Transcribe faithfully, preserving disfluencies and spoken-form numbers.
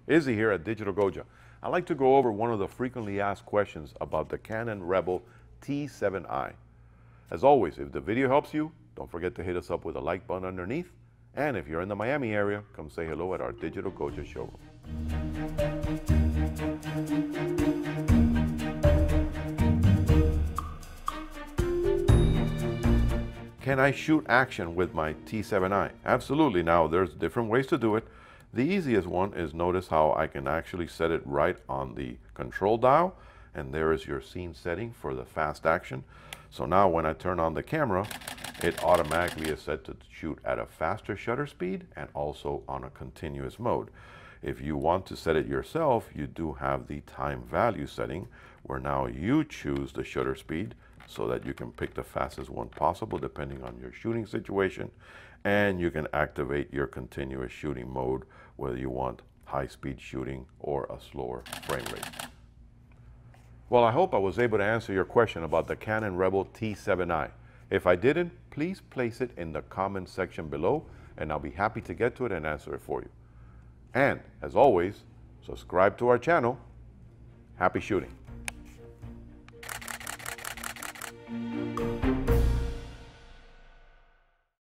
Izzy here at Digital Goja. I'd like to go over one of the frequently asked questions about the Canon Rebel T seven i. As always, if the video helps you, don't forget to hit us up with a like button underneath. And if you're in the Miami area, come say hello at our Digital Goja showroom. Can I shoot action with my T seven i? Absolutely. Now, there's different ways to do it. The easiest one is notice how I can actually set it right on the control dial, and there is your scene setting for the fast action. So now when I turn on the camera, it automatically is set to shoot at a faster shutter speed and also on a continuous mode. If you want to set it yourself, you do have the time value setting, where now you choose the shutter speed so that you can pick the fastest one possible depending on your shooting situation, and you can activate your continuous shooting mode, whether you want high-speed shooting or a slower frame rate. Well, I hope I was able to answer your question about the Canon Rebel T seven i. If I didn't, please place it in the comment section below, and I'll be happy to get to it and answer it for you. And, as always, subscribe to our channel. Happy shooting.